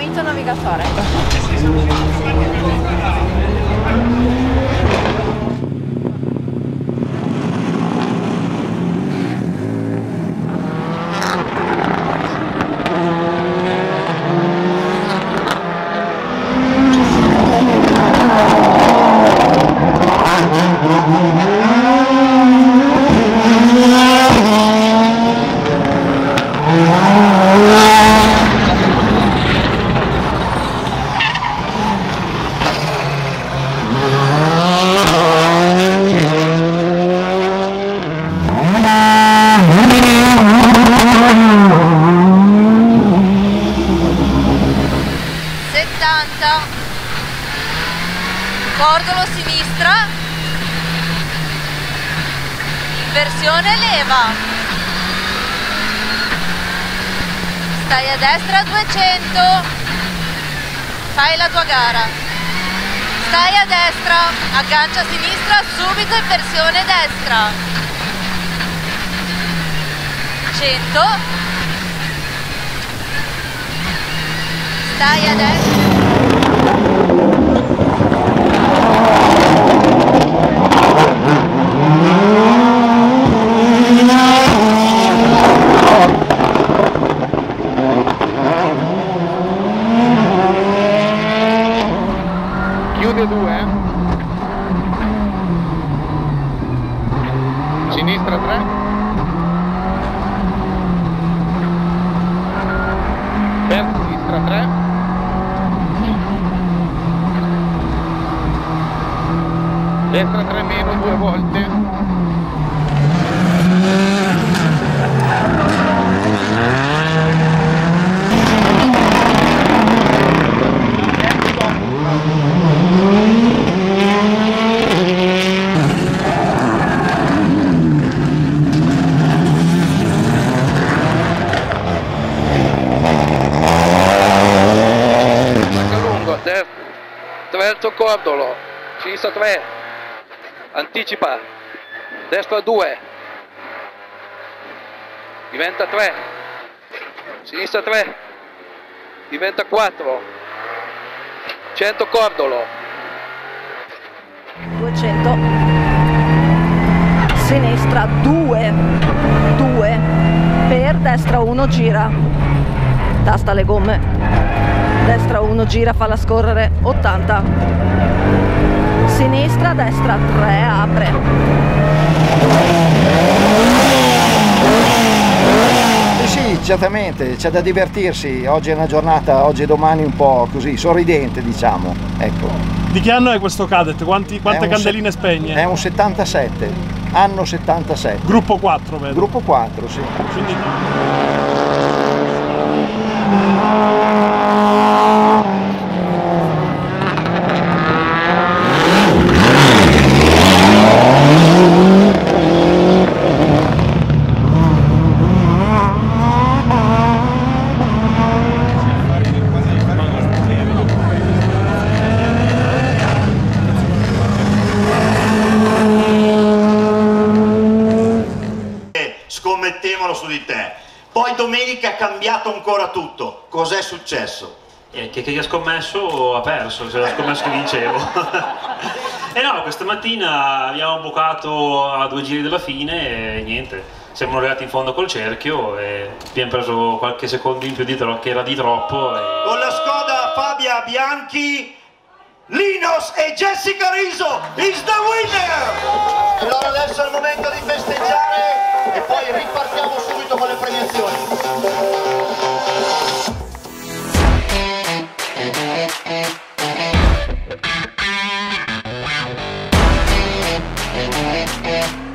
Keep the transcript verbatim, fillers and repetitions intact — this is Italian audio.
vinto navigatore. Cordolo sinistra, inversione leva, stai a destra duecento, fai la tua gara, stai a destra, aggancia a sinistra, subito inversione destra, cento, stai a destra. Chiude due, sinistra tre, per sinistra tre, destra tre meno due volte, terzo cordolo, sinistra tre, anticipa, destra due, diventa tre, sinistra tre, diventa quattro, cento cordolo, duecento, sinistra due, due, per destra uno gira, tasta le gomme. Destra uno gira, falla scorrere, ottanta, sinistra, destra tre, apre, sì sì, certamente c'è da divertirsi, oggi è una giornata, oggi e domani un po' così, sorridente diciamo, ecco. Di che anno è questo Cadet? Quanti, quante candeline spegne? È un settantasette, anno settantasette. Gruppo quattro vedo. Gruppo quattro, sì. Quindi... Scommettevano su di te, poi domenica è cambiato ancora tutto. Cos'è successo? Eh, che chi ha scommesso ha perso, se l'ha scommesso che vincevo. E no, questa mattina abbiamo bucato a due giri dalla fine e niente, siamo arrivati in fondo col cerchio e abbiamo preso qualche secondo in più di troppo, che era di troppo. E... Con la Skoda Fabia Bianchi, Linos e Jessica Riso is the winner! Allora adesso è il momento di festeggiare e poi ripartiamo subito con le premiazioni. Yeah.